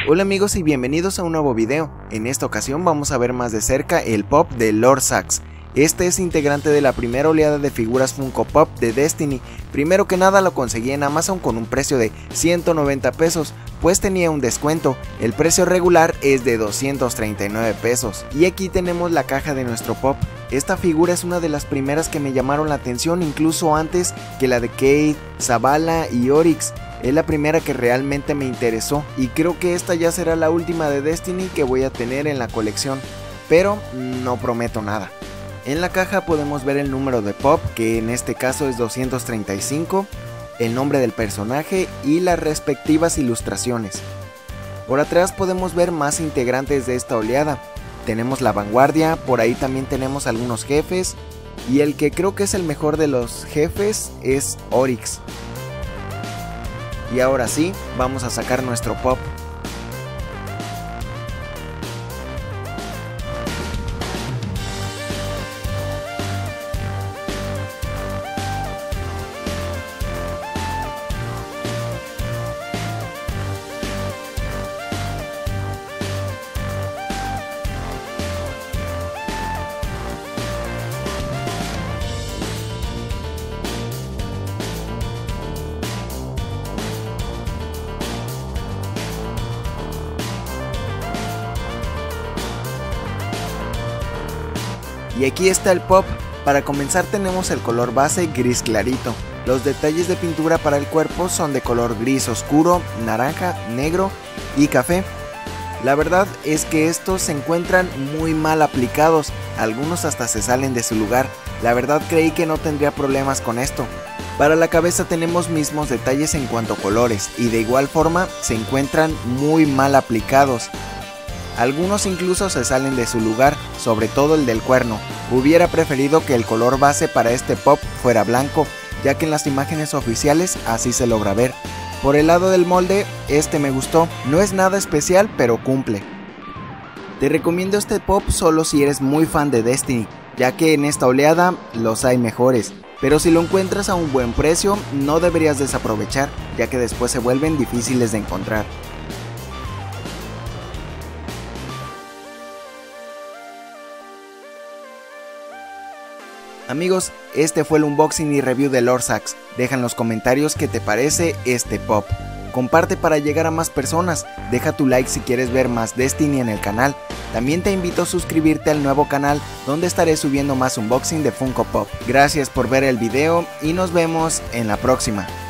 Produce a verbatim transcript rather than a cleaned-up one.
Hola amigos y bienvenidos a un nuevo video. En esta ocasión vamos a ver más de cerca el Pop de Lord Zax. Este es integrante de la primera oleada de figuras Funko Pop de Destiny. Primero que nada lo conseguí en Amazon con un precio de ciento noventa pesos, pues tenía un descuento. El precio regular es de doscientos treinta y nueve pesos. Y aquí tenemos la caja de nuestro Pop. Esta figura es una de las primeras que me llamaron la atención, incluso antes que la de Cade, Zavala y Oryx. Es la primera que realmente me interesó y creo que esta ya será la última de Destiny que voy a tener en la colección, pero no prometo nada. En la caja podemos ver el número de Pop, que en este caso es doscientos treinta y cinco, el nombre del personaje y las respectivas ilustraciones. Por atrás podemos ver más integrantes de esta oleada. Tenemos la vanguardia, por ahí también tenemos algunos jefes y el que creo que es el mejor de los jefes es Oryx. Y ahora sí, vamos a sacar nuestro Pop. Y aquí está el Pop. Para comenzar tenemos el color base gris clarito. Los detalles de pintura para el cuerpo son de color gris oscuro, naranja, negro y café. La verdad es que estos se encuentran muy mal aplicados, algunos hasta se salen de su lugar. La verdad creí que no tendría problemas con esto. Para la cabeza tenemos mismos detalles en cuanto a colores y de igual forma se encuentran muy mal aplicados. Algunos incluso se salen de su lugar, sobre todo el del cuerno. Hubiera preferido que el color base para este Pop fuera blanco, ya que en las imágenes oficiales así se logra ver. Por el lado del molde, este me gustó, no es nada especial pero cumple. Te recomiendo este Pop solo si eres muy fan de Destiny, ya que en esta oleada los hay mejores. Pero si lo encuentras a un buen precio, no deberías desaprovechar, ya que después se vuelven difíciles de encontrar. Amigos, este fue el unboxing y review de Lord Zax. Deja en los comentarios qué te parece este Pop. Comparte para llegar a más personas, deja tu like si quieres ver más Destiny en el canal. También te invito a suscribirte al nuevo canal donde estaré subiendo más unboxing de Funko Pop. Gracias por ver el video y nos vemos en la próxima.